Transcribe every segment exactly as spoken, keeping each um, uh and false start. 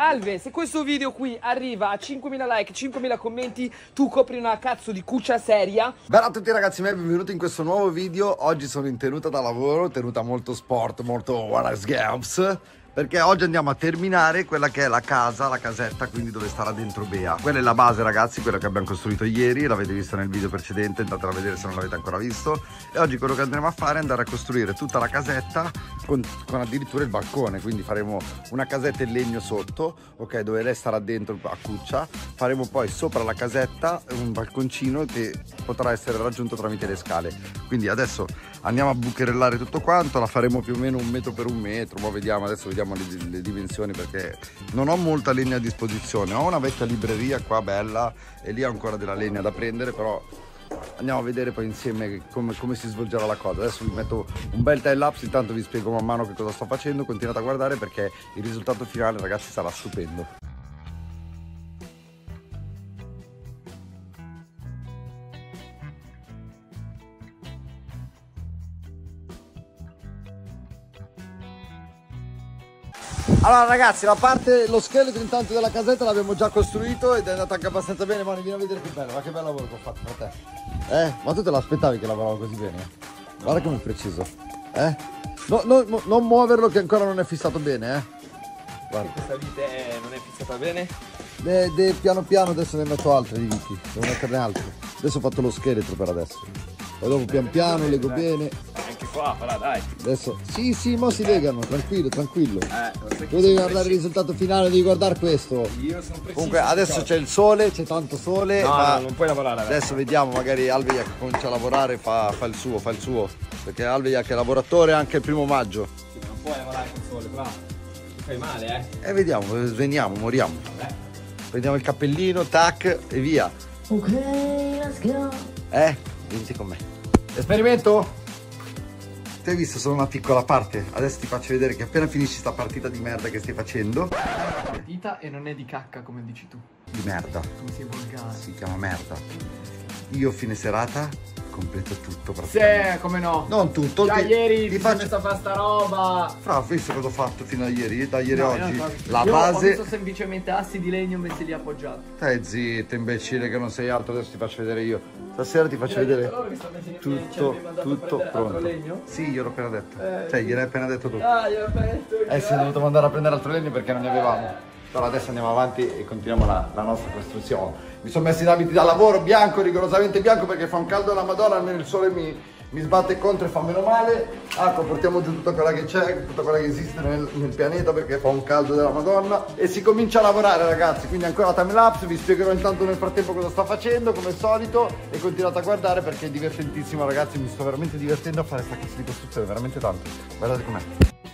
Alve, se questo video qui arriva a cinquemila like, cinquemila commenti, tu copri una cazzo di cuccia seria. Bella a tutti ragazzi miei, benvenuti in questo nuovo video. Oggi sono in tenuta da lavoro, tenuta molto sport, molto Wallace Games, perché oggi andiamo a terminare quella che è la casa, la casetta, quindi dove starà dentro Bea. Quella è la base ragazzi, quella che abbiamo costruito ieri, l'avete visto nel video precedente, andatela a vedere se non l'avete ancora visto. E oggi quello che andremo a fare è andare a costruire tutta la casetta con, con addirittura il balcone, quindi faremo una casetta in legno sotto, ok, dove lei starà dentro a cuccia. Faremo poi sopra la casetta un balconcino che potrà essere raggiunto tramite le scale. Quindi adesso andiamo a bucherellare tutto quanto, la faremo più o meno un metro per un metro, ma vediamo, adesso vediamo Le, le dimensioni, perché non ho molta legna a disposizione. Ho una vecchia libreria qua bella e lì ho ancora della legna da prendere, però andiamo a vedere poi insieme come, come si svolgerà la cosa. Adesso vi metto un bel time lapse, intanto vi spiego man mano che cosa sto facendo. Continuate a guardare perché il risultato finale ragazzi sarà stupendo. Allora ragazzi, la parte, lo scheletro intanto della casetta l'abbiamo già costruito ed è andato anche abbastanza bene. Mani, vieni a vedere che bello, ma che bel lavoro che ho fatto per te. Eh, ma tu te l'aspettavi che lavoravo così bene? Guarda come è preciso. Eh? No, no, no, non muoverlo che ancora non è fissato bene, eh. Guarda. Questa vite non è fissata bene? De, de, piano piano adesso ne metto altre di viti, devo metterne altre. Adesso ho fatto lo scheletro per adesso. Poi dopo pian piano lego bene. Anche qua, però dai. Adesso, sì sì, mo si legano, tranquillo, tranquillo. Eh, tu devi guardare il risultato finale, devi guardare questo. Io sono preciso. Comunque adesso c'è il sole, c'è tanto sole, no, ma no, non puoi lavorare adesso. Adesso vediamo, magari Alveia che comincia a lavorare fa, fa il suo, fa il suo. Perché Alveia che è lavoratore anche il primo maggio. Sì, non puoi lavorare col sole, però ti fai male, eh. E vediamo, sveniamo, moriamo. Eh. Prendiamo il cappellino, tac e via. Ok, let's go. Eh, venite con me. Esperimento? Ti hai visto solo una piccola parte? Adesso ti faccio vedere che appena finisci sta partita di merda che stai facendo. Partita e non è di cacca come dici tu. Di merda. Come sei volgare. Si chiama merda. Io fine serata completo tutto Sì, come no. Non tutto. Già ti, ieri ti ti faccio... messo a fare sta roba. Fra, ho visto cosa ho fatto fino a ieri, da ieri no, a oggi. So. La Io base. ho visto semplicemente assi di legno messi lì appoggiati. Stai zitto, imbecille che non sei alto, adesso ti faccio vedere io. Stasera ti faccio vedere tutto, tutto pronto. Legno? Sì, gliel'ho appena detto. Eh, cioè, gliel'hai appena detto tu. Ah, gliel'ho appena detto io. Eh sì, ho dovuto mandare a prendere altro legno perché non ne avevamo. Però adesso andiamo avanti e continuiamo la, la nostra costruzione. Mi sono messo in abiti da lavoro bianco, rigorosamente bianco, perché fa un caldo alla Madonna, almeno il sole mi, mi sbatte contro e fa meno male. Ecco, portiamo giù tutta quella che c'è, tutta quella che esiste nel, nel pianeta, perché fa un caldo della Madonna. E si comincia a lavorare ragazzi, quindi ancora time lapse, vi spiegherò intanto nel frattempo cosa sto facendo, come al solito. E continuate a guardare perché è divertentissimo ragazzi, mi sto veramente divertendo a fare questa cazzo di costruzione, veramente tanto. Guardate com'è.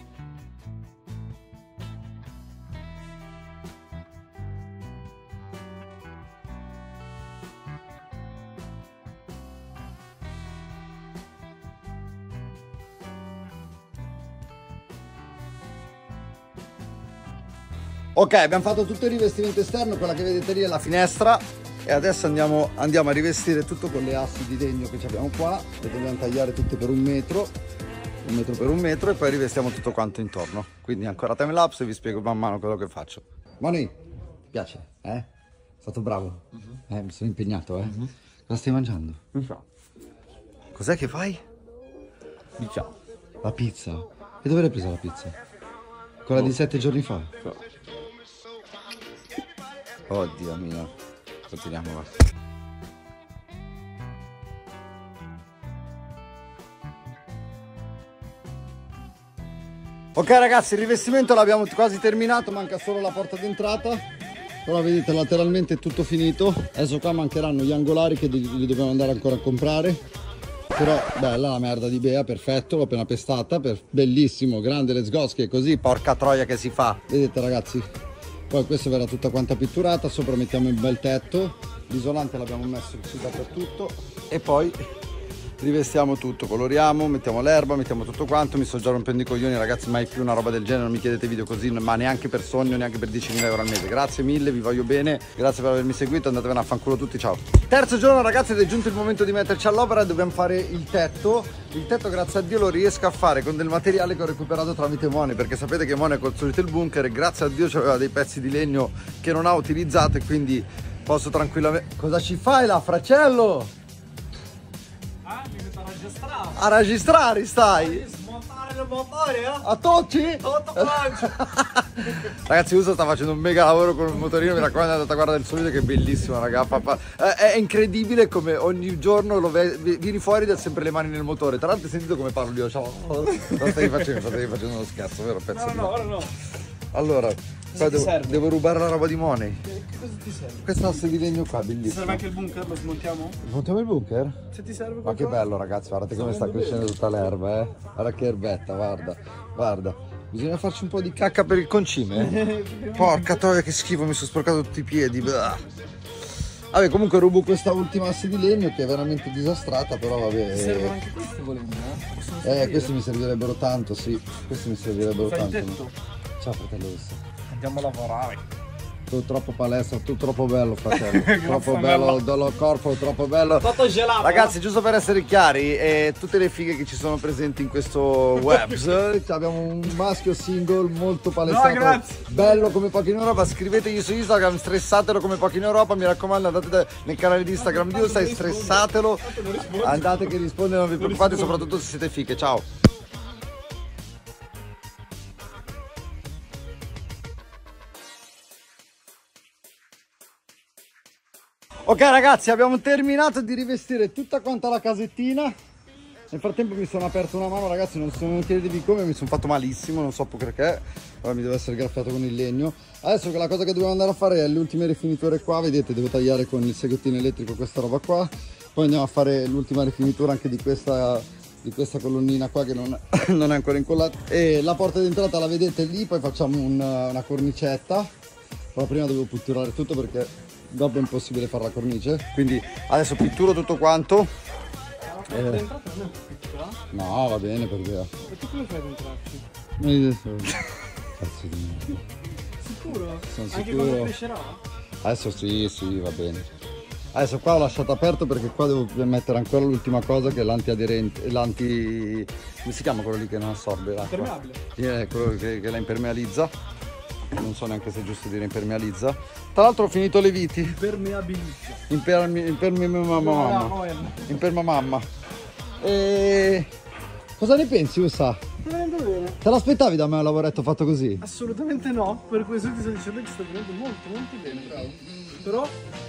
Ok, abbiamo fatto tutto il rivestimento esterno, quella che vedete lì è la finestra e adesso andiamo, andiamo a rivestire tutto con le assi di legno che abbiamo qua, le dobbiamo tagliare tutte per un metro, un metro per un metro e poi rivestiamo tutto quanto intorno. Quindi ancora time lapse e vi spiego man mano quello che faccio. Mani, ti piace? Eh? È stato bravo? Uh-huh. Eh, mi sono impegnato, eh? Uh-huh. Cosa stai mangiando? Pizza. Cos'è che fai? Pizza. La pizza? E dove l'hai presa la pizza? Quella oh. di sette giorni fa? So. Oddio mio, continuiamo va. Ok ragazzi, il rivestimento l'abbiamo quasi terminato, manca solo la porta d'entrata. Però vedete lateralmente è tutto finito. Adesso qua mancheranno gli angolari che li dobbiamo andare ancora a comprare. Però bella la merda di Bea, perfetto, l'ho appena pestata, per... bellissimo, grande, let's go, che è così, porca troia che si fa. Vedete ragazzi? Poi questa verrà tutta quanta pitturata, sopra mettiamo un bel tetto, l'isolante l'abbiamo messo qui dappertutto e poi rivestiamo tutto, coloriamo, mettiamo l'erba, mettiamo tutto quanto. Mi sto già rompendo i coglioni, ragazzi, mai più una roba del genere, non mi chiedete video così, ma neanche per sogno, neanche per diecimila euro al mese. Grazie mille, vi voglio bene, grazie per avermi seguito, andatevene a fanculo tutti, ciao. Terzo giorno, ragazzi, ed è giunto il momento di metterci all'opera, dobbiamo fare il tetto. Il tetto, grazie a Dio, lo riesco a fare con del materiale che ho recuperato tramite Mone, perché sapete che Mone ha costruito il bunker e grazie a Dio aveva dei pezzi di legno che non ha utilizzato e quindi posso tranquillamente... Cosa ci fai là, fracello? Ah, mi metto a registrare. A registrare stai? Smontare il motore, eh? A tocci? Tutto quanto. Ragazzi, Uso sta facendo un mega lavoro con un motorino, mi raccomando, andate a guardare il suo video che è bellissimo, raga. Papà. È incredibile come ogni giorno lo ve... vieni fuori ed ha sempre le mani nel motore. Tra l'altro hai sentito come parlo io? Ciao. Non stai facendo, stai facendo uno scherzo, vero? Pezzo No, di... no, ora no. Allora, qua ti devo, serve? devo rubare la roba di Money. Che cosa ti serve? Questo asse di legno qua, Ti bellissimo. serve anche il bunker? Lo smontiamo? Montiamo il bunker? Se ti serve Ma qualcosa? che bello, ragazzi, guardate come sta crescendo tutta l'erba, eh. Guarda che erbetta, guarda, guarda. Bisogna farci un po' di cacca per il concime. Porca troia, che schifo, mi sono sporcato tutti i piedi. Blah. Vabbè, comunque rubo questa ultima asse di legno che è veramente disastrata, però vabbè. Ti servono anche queste volendo, eh? Possono Eh, servire. questi mi servirebbero tanto, sì. Questi mi servirebbero Fai il tanto. tetto? Ciao fratello Usso. Andiamo a lavorare. Tu troppo palestra, tu troppo bello fratello. Troppo Grazie, bello, bello. dallo corpo, troppo bello. Tutto gelato. Ragazzi, giusto per essere chiari, eh, tutte le fighe che ci sono presenti in questo webs, eh, abbiamo un maschio single molto palestrato, No, grazie. bello come pochi in Europa. Scrivetegli su Instagram, stressatelo come pochi in Europa, mi raccomando, andate da- nel canale di Instagram di Usa e stressatelo, andate che risponde, non vi preoccupate, soprattutto se siete fighe. Ciao. Ok ragazzi, abbiamo terminato di rivestire tutta quanta la casettina. Nel frattempo mi sono aperto una mano, ragazzi, non, sono, non chiedetevi come, mi sono fatto malissimo, non so perché. Ora mi devo essere graffiato con il legno. Adesso che la cosa che dobbiamo andare a fare è le ultime rifiniture qua, vedete, devo tagliare con il seghettino elettrico questa roba qua. Poi andiamo a fare l'ultima rifinitura anche di questa, di questa colonnina qua che non, non è ancora incollata. E la porta d'entrata la vedete lì, poi facciamo un, una cornicetta. Però prima devo pitturare tutto perché dopo è impossibile fare la cornice. Quindi adesso pitturo tutto quanto. La porta d'entrata non è più piccola? No, va bene per via. E tu come fai ad entrarci? Cazzo di merda. Sicuro? Sono Anche sicuro. quando crescerà? Adesso sì, sì, va bene. Adesso qua ho lasciato aperto perché qua devo mettere ancora l'ultima cosa che è l'antiaderente, l'anti... come si chiama quello lì che non assorbe l'acqua? Impermeabile. Sì, è quello che, che la impermealizza. Non so neanche se è giusto dire impermealizza. Tra l'altro ho finito le viti. Impermeabilizza. Impermi... Impermi... mamma. No, no, no. Imperma mamma. E... cosa ne pensi, Usa? Veramente bene. Te l'aspettavi da me un lavoretto fatto così? Assolutamente no, per questo ti sto dicendo che sta venendo molto molto bene, bravo. Però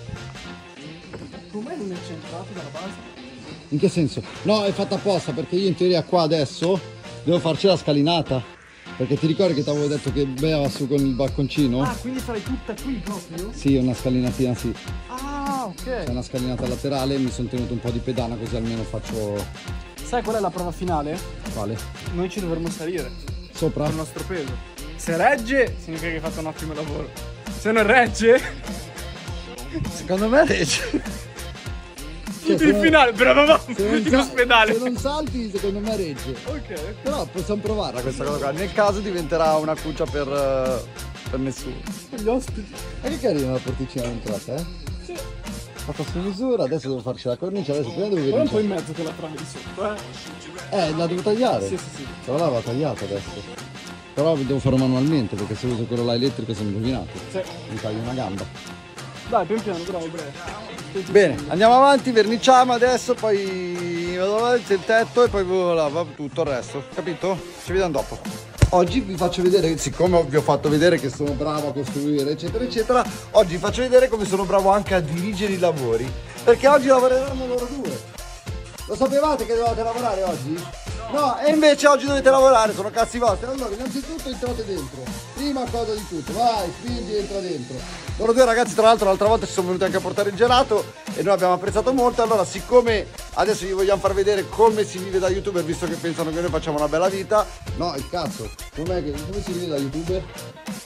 come non è centrato dalla base? In che senso? No, è fatta apposta perché io in teoria qua adesso devo farci la scalinata. Perché ti ricordi che ti avevo detto che beva su con il balconcino? Ah, quindi farai tutta qui proprio? Sì, una scalinatina, sì. Ah, ok. C'è una scalinata laterale, mi sono tenuto un po' di pedana così almeno faccio... Sai qual è la prova finale? Quale? Noi ci dovremmo salire Sopra? con il nostro peso. Se regge, significa che hai fatto un ottimo lavoro. Se non regge, Secondo me regge. Cioè, se il non- finale, però se non in sa- ospedale. Se non salti, secondo me regge. Ok. Però possiamo provare questa cosa qua. Nel caso diventerà una cuccia per, eh, per nessuno. Gli ospiti. Ma che carina la porticina d'entrata, eh? Sì. Fatta su misura, adesso devo farci la cornice, adesso prima devo Ora un po' vedere. in mezzo che la trama di sotto, eh. Eh, la devo tagliare? Sì, sì, sì. Però l'aveva tagliata adesso. Però devo farlo manualmente perché se uso quello là elettrico sono rovinato. Sì. Mi taglio una gamba. Dai, pian piano, bravo, bravo. Bene, andiamo avanti, verniciamo adesso, poi vado avanti il tetto e poi voilà, va tutto il resto, capito? Ci vediamo dopo. Oggi vi faccio vedere, siccome vi ho fatto vedere che sono bravo a costruire eccetera eccetera, oggi vi faccio vedere come sono bravo anche a dirigere i lavori, perché oggi lavoreranno loro due. Lo sapevate che dovevate lavorare oggi? No, e invece oggi dovete lavorare, sono cazzi vostri. Allora, innanzitutto entrate dentro. Prima cosa di tutto, vai, spingi, entra dentro. Loro due ragazzi, tra l'altro, l'altra volta ci sono venuti anche a portare il gelato e noi abbiamo apprezzato molto. Allora, siccome adesso vi vogliamo far vedere come si vive da youtuber, visto che pensano che noi facciamo una bella vita. No, il cazzo, com'è che, come si vive da youtuber?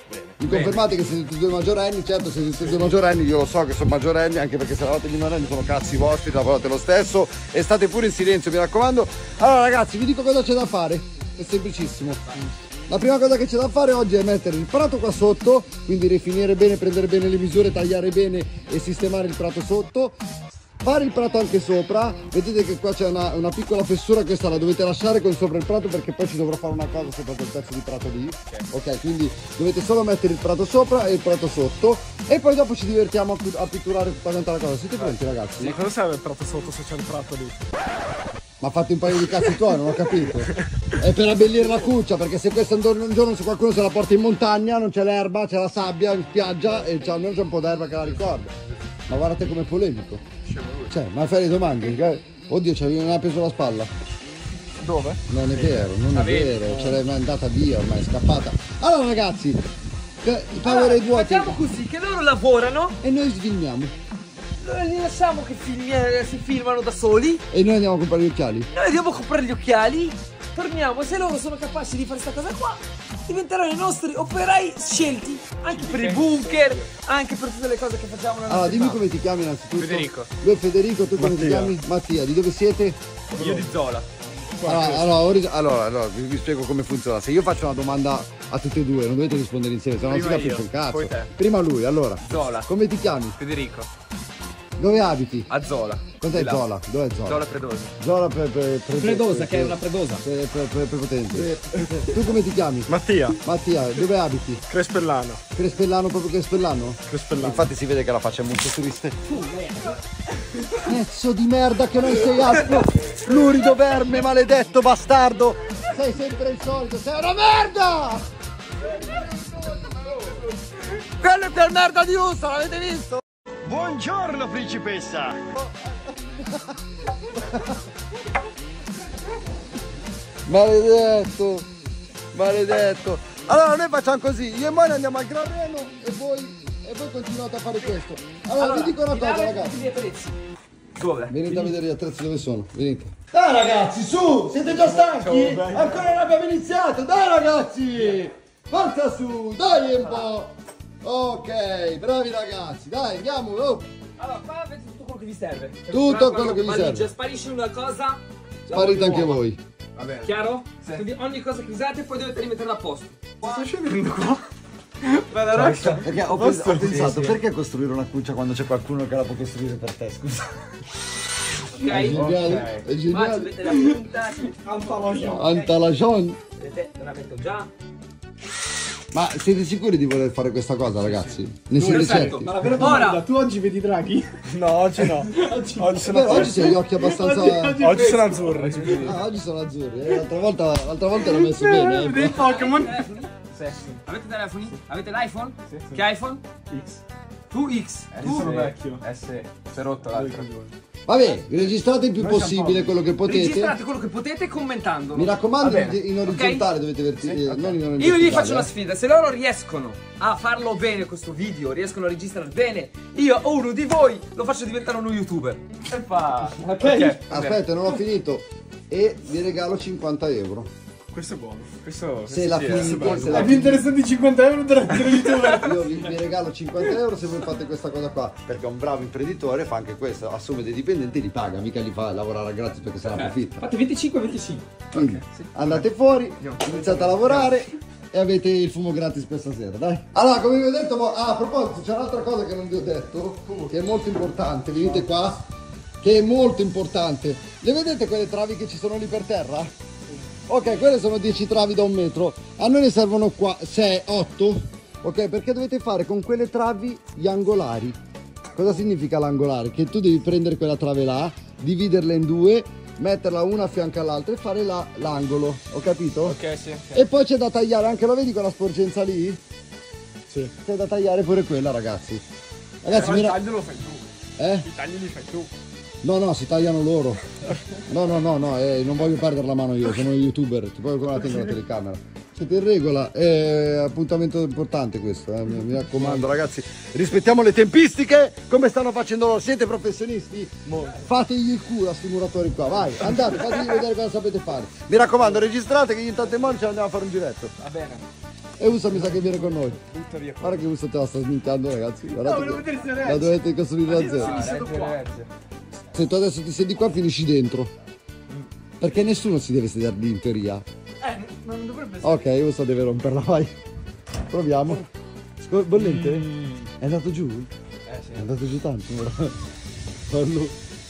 Mi confermate che siete tutti e due maggiorenni? Certo, siete tutti e due maggiorenni, io lo so che sono maggiorenni, anche perché se lavorate minorenni sono cazzi vostri, lavorate lo stesso e state pure in silenzio, mi raccomando. Allora ragazzi, vi dico cosa c'è da fare, è semplicissimo. La prima cosa che c'è da fare oggi è mettere il prato qua sotto, quindi rifinire bene, prendere bene le misure, tagliare bene e sistemare il prato sotto. Fare il prato anche sopra, vedete che qua c'è una, una piccola fessura, questa la dovete lasciare con sopra il prato perché poi ci dovrò fare una cosa sopra quel pezzo di prato lì. Ok, ok, quindi dovete solo mettere il prato sopra e il prato sotto e poi dopo ci divertiamo a, a pitturare tutta quanta la cosa. Siete pronti ragazzi? Ma cosa serve il prato sotto se c'è il prato lì? Ma fatti un paio di cazzi tuoi, non ho capito. È per abbellire la cuccia, perché se questo un giorno, un giorno se qualcuno se la porta in montagna, non c'è l'erba, c'è la sabbia in spiaggia e c'è almeno c'è un po' d'erba che la ricorda. Ma guardate com'è polemico. Cioè, ma fai le domande? Oddio, c'avevi una peso sulla spalla. Dove? Non è vero, non è vero, ce l'hai andata via, ormai è scappata. Allora ragazzi, i power Allora, ai vuoti. facciamo così, che loro lavorano, E noi svilmiamo. noi li lasciamo che film- eh, si filmano da soli, E noi andiamo a comprare gli occhiali. noi andiamo a comprare gli occhiali, torniamo, se loro sono capaci di fare questa cosa qua, diventeranno i nostri operai scelti, anche per i bunker, anche per tutte le cose che facciamo nella Allora, nostra dimmi città. come ti chiami innanzitutto. Federico. Lui è Federico, tu come ti Mattia. chiami? Mattia, di dove siete? Io di Zola. Allora, allora, ori- allora, allora, vi, vi spiego come funziona. Se io faccio una domanda a tutti e due, non dovete rispondere insieme, se no non si Prima capisce io, un cazzo. poi te. Prima lui, allora. Zola. Come ti chiami? Federico. Dove abiti? A Zola. Cos'è Di là. Zola? Dov'è Zola? Zola Predosa. Zola pre, pre, pre, Predosa, pre- che è una predosa. pre- pre- pre- prepotente. Tu come ti chiami? Mattia. Mattia, dove abiti? Crespellano. Crespellano, proprio Crespellano? Crespellano. Infatti si vede che la faccia è molto triste. Pezzo di merda che non sei altro! Lurido verme, maledetto bastardo! Sei sempre il solito, sei una merda! Quello è quel merda di Uso, l'avete visto? Buongiorno principessa! Maledetto! Maledetto! Allora noi facciamo così, io e Monia andiamo al Gran Reno e voi, e voi continuate a fare questo. Allora, vi dico una cosa ragazzi. Dove? Venite a vedere gli attrezzi dove sono, venite. Dai ragazzi, su! Siete già stanchi? Ancora non abbiamo iniziato, dai ragazzi! Forza su, dai un po'! Ok, bravi ragazzi, dai, andiamo! Oh. Allora, qua avete tutto quello che vi serve. Tutto quello che vi valigia, serve. Sparisce una cosa, Sparite anche voi. chiaro? Quindi ogni cosa che usate poi dovete rimetterla a posto. Sta scendendo qua? Bella roccia. Perché ho, pens- ho pensato, perché costruire una cuccia quando c'è qualcuno che la può costruire per te, scusa? Ok? È geniale, è Qua ci geniale. avete la punta, Antalajon. vedete, te la metto già. Ma siete sicuri di voler fare questa cosa ragazzi? Ne siete Perfetto. certi? Ma la vera domanda, Ora. tu oggi vedi draghi? No, oggi no. Oggi, oggi sono Beh, oggi azzurri. sei gli occhi abbastanza... Oggi sono azzurri. Ah, oggi sono azzurri, eh, l'altra volta, l'altra volta l'ho messo bene. eh, Dei però. Pokémon. Avete telefoni? Avete l'iPhone? Sì, sì. Che iPhone? X. Tu X. Tu? Sono vecchio. Eh sì, si è rotto l'altro. Vabbè, registrate il più possibile quello che potete. Registrate quello che potete commentandolo. Mi raccomando, Va bene. in in orizzontale dovete verti- eh, non in Io verticale, vi faccio una eh. sfida, se loro riescono a farlo bene questo video, riescono a registrare bene, io o uno di voi lo faccio diventare uno youtuber. E fa. Ok? Aspetta, non ho finito. E vi regalo cinquanta euro. Questo è buono. Questo. Se la finite, se la È più finite. interessante di cinquanta euro della youtuber. Io vi, vi regalo cinquanta euro se voi fate questa cosa qua. Perché un bravo imprenditore fa anche questo, assume dei dipendenti e li paga, mica li fa lavorare a gratis perché se la approfitta. Fate venticinque venticinque. Quindi andate fuori, iniziate a lavorare e avete il fumo gratis questa sera, dai. Allora, come vi ho detto, mo- ah, a proposito, c'è un'altra cosa che non vi ho detto, che è molto importante, venite qua, che è molto importante. Le vedete quelle travi che ci sono lì per terra? Ok, quelle sono dieci travi da un metro, a noi ne servono qua sei, otto, ok? Perché dovete fare con quelle travi gli angolari. Cosa significa l'angolare? Che tu devi prendere quella trave là, dividerla in due, metterla una a fianco all'altra e fare la- l'angolo, ho capito? Ok, sì. E poi c'è da tagliare, anche lo vedi quella sporgenza lì? Sì. C'è da tagliare pure quella, ragazzi. Ragazzi, Però mi il ra- taglio lo fai tu. eh? I tagli li fai tu. No, no, si tagliano loro. No, no, no, no, eh, non voglio perdere la mano io, sono un youtuber, ti puoi come la tengo la telecamera. Siete in regola, è appuntamento importante questo, eh, mi, mi raccomando ragazzi. Rispettiamo le tempistiche, come stanno facendo loro, siete professionisti? Fategli il culo a sti muratori qua, vai, andate, fategli vedere cosa sapete fare. Mi raccomando, registrate che io intanto e Monica andiamo a fare un giretto. Va bene. E Usa mi sa che viene con noi. Guarda che Usa te la sta sminchiando, ragazzi. Guardate, volevo vedere se regge. la dovete costruire da zero. Se tu adesso ti siedi qua, finisci dentro. Perché nessuno si deve sedere lì in teoria. Eh, non dovrebbe essere. Ok, Usa deve romperla, vai. Proviamo. Scor- bollente? È andato giù? Eh sì. È andato giù tanto. Fallo.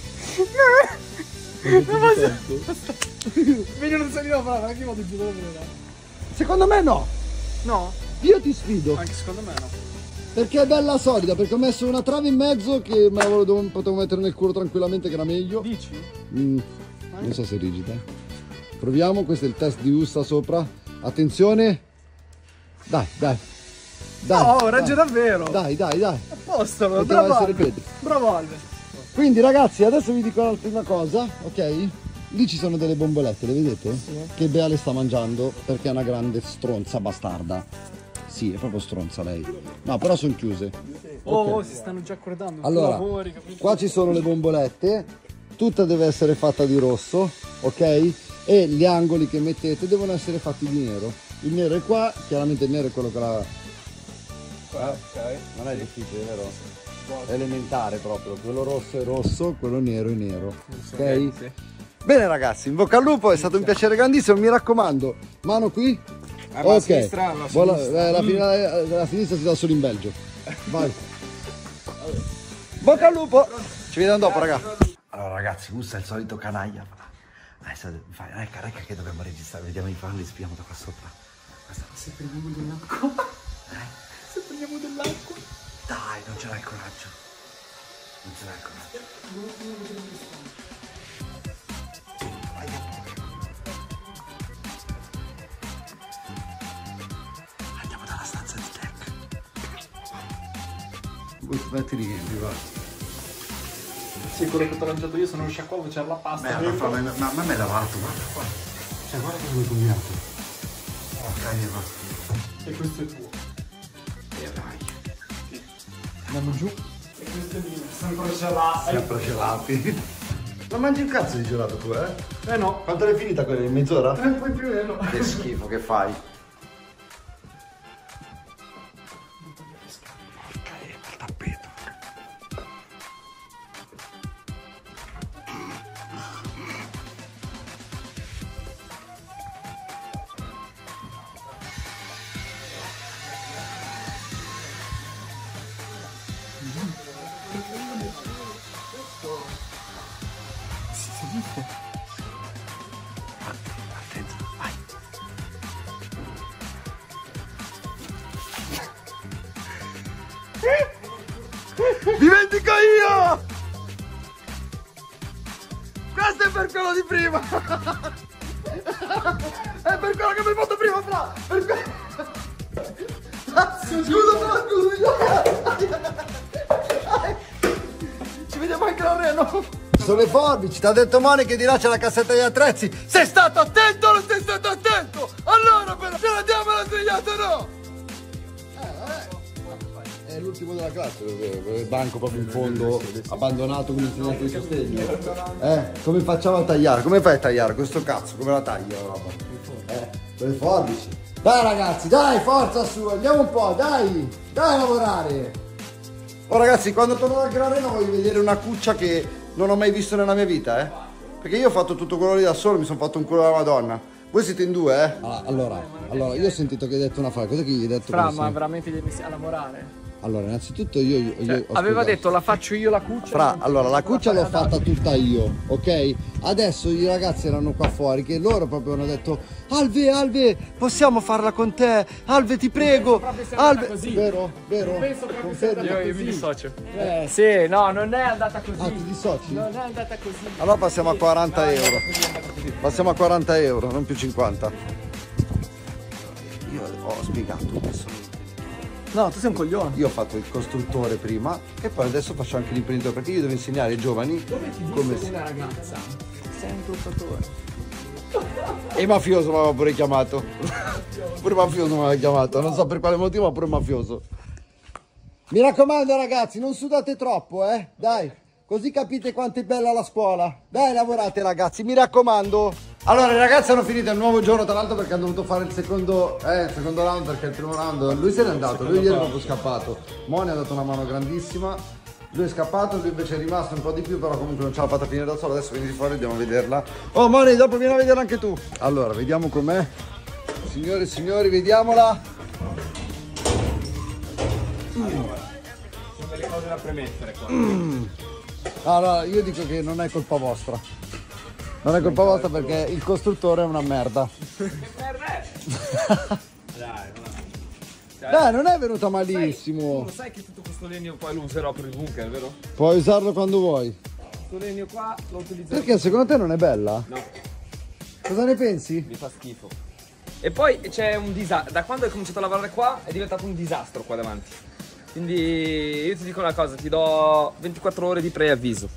Meglio non salire a fare, anche io vado giù dove voleva. Secondo me no. No? Io ti sfido. Anche secondo me no. Perché è bella solida, perché ho messo una trave in mezzo che me la volevo, potevo mettere nel culo tranquillamente, che era meglio. Dici? Mm, non so se è rigida. Proviamo, questo è il test di Ussa sopra. Attenzione. Dai, dai. Dai, No, regge dai. davvero. Dai, dai, dai. A posto, allora. Poteva Bravo essere Alve. peggio. Bravo Alve. Quindi ragazzi, adesso vi dico una cosa, ok? Lì ci sono delle bombolette, le vedete? Sì. Che Bea le sta mangiando perché è una grande stronza bastarda. Sì, è proprio stronza lei. No, però sono chiuse. Oh, Ok. oh, si stanno già accordando. Allora, lavori, capito? qua ci sono le bombolette, tutta deve essere fatta di rosso, ok? E gli angoli che mettete devono essere fatti di nero. Il nero è qua, chiaramente il nero è quello che la... Ok. Non è difficile, vero? È elementare proprio, quello rosso è rosso, quello nero è nero, ok? Sì. Bene ragazzi, in bocca al lupo, è stato un piacere grandissimo, mi raccomando, mano qui. Eh, ma a sinistra, la Buona- sinistra. eh, la, fin- la- la sinistra si dà solo in Belgio. Vai. Bocca al lupo! Ci vediamo dopo, raga. Allora, ragazzi, Ussa è il solito canaglia. Adesso fai, ecco, ecco che dobbiamo registrare. Vediamo i falli, spiamo da qua sopra. Questa... Se prendiamo dell'acqua. Eh? Se prendiamo dell'acqua. Dai, non ce l'hai il coraggio. Non ce l'hai il coraggio. Vai a poco. Andiamo dalla stanza di Jack. Metti lì, va. Sì, quello che ti ho lanciato io, sono uscito qua, c'era la pasta. Beh, ma, ma, ma, ma mi hai lavato, guarda qua. Cioè, guarda come l'ho combinato. Ok, va. E questo è tuo. E vai. Andiamo giù. E questo è mio. Sono ancora gelati. Sempre gelati. Ma mangi un cazzo di gelato tu, eh? Eh no. Quanto l'hai finita quella? In mezz'ora? Eh, poi più o meno. Che schifo che fai. Porca epa, il tappeto. Attento, vai. Dimentico io! Questo è per quello di prima! È per quello che mi hai fatto prima, fra! Per quello... Scusa, però, scusa! Ci vediamo anche a Reno! Sono le forbici, ti ha detto Moni che di là c'è la cassetta degli attrezzi! Sei stato attento o non sei stato attento? Allora però, ce l'abbiamo la svegliata o no? È l'ultimo della classe, il banco proprio in fondo, abbandonato con l'insegnante di sostegno. Eh, come facciamo a tagliare? Come fai a tagliare questo cazzo? Come la tagli la roba? Eh, con le forbici. Dai ragazzi, dai, forza su, andiamo un po', dai, dai a lavorare. Oh ragazzi, quando torno dal Gran Reno voglio vedere una cuccia che non ho mai visto nella mia vita, eh. Perché io ho fatto tutto quello lì da solo, mi sono fatto un culo della Madonna. Voi siete in due, eh? Allora, allora, io ho sentito che hai detto una frase, cosa che gli hai detto? Fra, ma veramente devi messi a lavorare? Allora, innanzitutto io, io, io Cioè, ho aveva spiegato. detto la faccio io la cuccia. Fra, allora la cuccia l'ho fare ad fatta altri. tutta io, ok? Adesso i ragazzi erano qua fuori che loro proprio hanno detto Alve, Alve, possiamo farla con te? Alve, ti prego. proprio sia andata Alve, così. vero, vero. Penso proprio Confermi? sia andata così. dissocio. Eh, sì, no, non è andata così. Ah, ti dissoci? Non è andata così. Allora passiamo a quaranta No, è euro. andata così, è andata così. Passiamo a quaranta euro, non più cinquanta. Io ho spiegato questo. No, tu sei un coglione. Io ho fatto il costruttore prima e poi adesso faccio anche l'imprenditore perché io devo insegnare ai giovani Come ti come dice si... una ragazza? Sei un truffatore. E mafioso mi aveva pure chiamato. Pure mafioso mi aveva chiamato, non so per quale motivo, ma pure mafioso. Mi raccomando ragazzi, non sudate troppo, eh? Dai, così capite quanto è bella la scuola. Dai, lavorate ragazzi, mi raccomando. Allora ragazzi, hanno finito il nuovo giorno, tra l'altro, perché hanno dovuto fare il secondo, eh, il secondo round, perché il primo round lui se n'è andato, lui ieri è proprio scappato. Moni ha dato una mano grandissima, lui è scappato, lui invece è rimasto un po' di più, però comunque non ce l'ha fatta finire da solo. Adesso vieni fuori, andiamo a vederla. Oh Moni, dopo vieni a vederla anche tu. Allora, vediamo com'è. Signore e signori, vediamola. Sono delle cose da premettere qua. Mm. Allora, io dico che non è colpa vostra. Non è colpa vostra perché il costruttore è una merda. Che merda è? Dai, Dai, Dai, non è venuta malissimo. Lo sai che tutto questo legno poi lo userò per il bunker, vero? Puoi usarlo quando vuoi. Questo legno qua lo utilizzerò. Perché secondo te non è bella? No. Cosa ne pensi? Mi fa schifo. E poi c'è un disastro. Da quando hai cominciato a lavorare qua è diventato un disastro qua davanti. Quindi io ti dico una cosa, ti do ventiquattro ore di preavviso.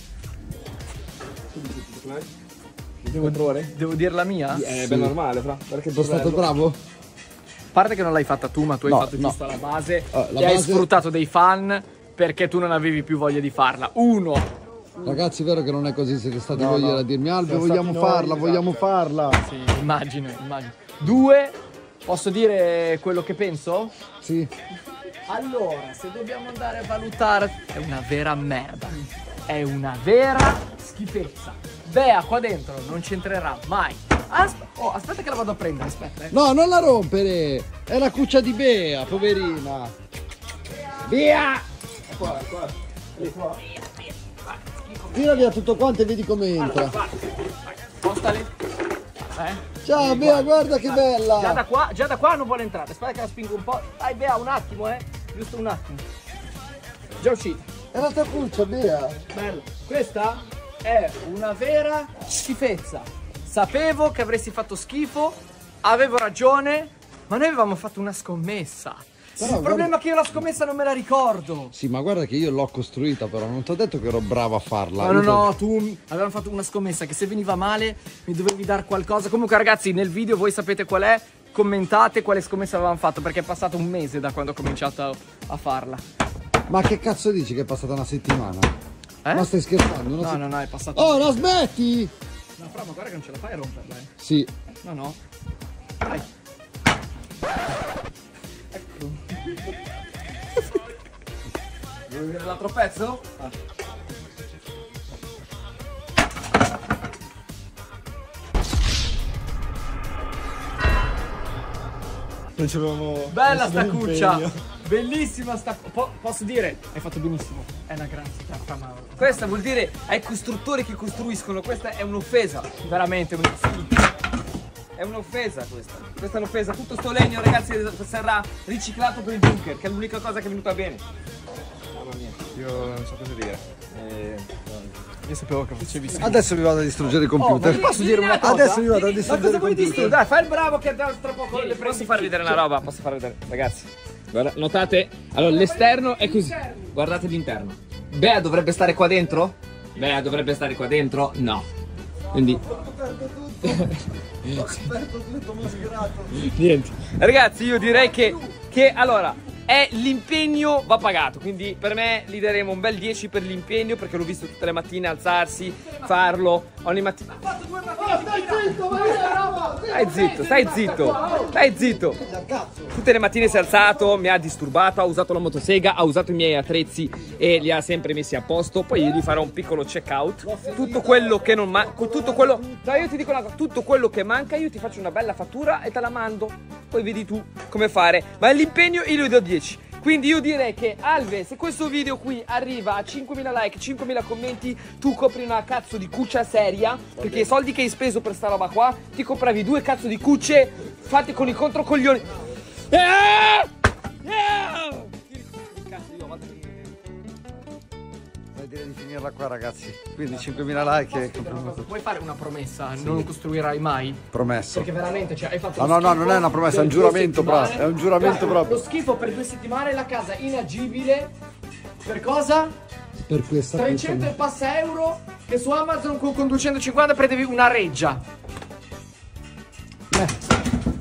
ventiquattro ore? Devo dire la mia? È sì. Ben normale, fra. Perché sono stato bravo? A parte che non l'hai fatta tu, ma tu hai no, fatto no. giusto la base uh, la e base... hai sfruttato dei fan perché tu non avevi più voglia di farla. Uno. Ragazzi, è vero che non è così, siete stati no, voi no. a dirmi Albe, vogliamo farla, noi, vogliamo esatto. farla. Sì, immagino, immagino. Due, posso dire quello che penso? Sì. Allora, se dobbiamo andare a valutare, è una vera merda. È una vera schifezza. Bea qua dentro non c'entrerà mai. Asp oh, aspetta che la vado a prendere, aspetta. Eh. No, non la rompere. È la cuccia di Bea, poverina. Via! Qua, qua. qua. Tira via tutto quanto e vedi come entra. Sposta lì. Eh? Ciao Vieni Bea, qua. guarda che bella. Già da qua, già da qua non vuole entrare. Aspetta che la spingo un po'. Dai Bea, un attimo, eh. Giusto un attimo. Già uscita. È la tua cuccia, Bea. Bello. Questa è una vera schifezza. Sapevo che avresti fatto schifo, avevo ragione, ma noi avevamo fatto una scommessa. Però, il problema guarda... è che io la scommessa non me la ricordo. Sì, ma guarda che io l'ho costruita, però non ti ho detto che ero bravo a farla. No, no, no, tu avevamo fatto una scommessa che se veniva male mi dovevi dare qualcosa. Comunque ragazzi, nel video voi sapete qual è, commentate quale scommessa avevamo fatto, perché è passato un mese da quando ho cominciato a farla. Ma che cazzo dici che è passata una settimana? Eh? Ma stai scherzando? No, se... no, no, è passato. Oh, la smetti! No, però ma guarda che non ce la fai a romperla, eh. Sì. No, no. Dai. Ecco. Vuoi vedere l'altro pezzo? Ah. Non c'avevamo. Bella sta cuccia! Bellissima sta... Po posso dire? Hai fatto benissimo. È una gran staffa, ma... Questa vuol dire ai costruttori che costruiscono. Questa è un'offesa. Veramente un'offesa. È un'offesa questa. Questa è un'offesa. Tutto sto legno, ragazzi, sarà riciclato per il bunker, che è l'unica cosa che è venuta bene. Mamma mia. Io non so cosa dire. Eh... Io sapevo che facevi sì. Adesso vi vado a distruggere il computer. Oh, posso dire una cosa? Adesso vi vado a distruggere il computer. Dire? Dai, fai il bravo che tra poco le posso far vedere una roba? Posso far vedere, ragazzi. Guarda, notate? Allora, l'esterno è così. Guardate l'interno. Bea dovrebbe stare qua dentro? Bea dovrebbe stare qua dentro? No. Quindi niente. Ragazzi, io direi che che allora è l'impegno va pagato, quindi per me gli daremo un bel dieci per l'impegno, perché l'ho visto tutte le mattine alzarsi, farlo ogni mattina. Stai zitto, stai zitto, stai zitto. Tutte le mattine si è alzato, mi ha disturbato, ha usato la motosega, ha usato i miei attrezzi e li ha sempre messi a posto. Poi io gli farò un piccolo check out. Tutto quello che non manca, tutto quello, dai, io ti dico una cosa, tutto quello che manca io ti faccio una bella fattura e te la mando. Poi vedi tu come fare. Ma l'impegno io gli do dieci. Quindi io direi che Alve, se questo video qui arriva a cinquemila like, cinquemila commenti, tu copri una cazzo di cuccia seria, perché i soldi che hai speso per sta roba qua, ti compravi due cazzo di cucce fatti con i controcoglioni. Yeah! Yeah! Direi di finirla qua, ragazzi. Quindi cinquemila like. Puoi fare una promessa? Sì. Non costruirai mai? Promesso. Perché veramente, cioè, hai fatto no, no, no, non è una promessa, è un giuramento, proprio. È un giuramento proprio. Lo schifo per due settimane, la casa inagibile. Per cosa? Per questa trecento e passa euro che su Amazon con, con duecentocinquanta prendevi una reggia. Eh.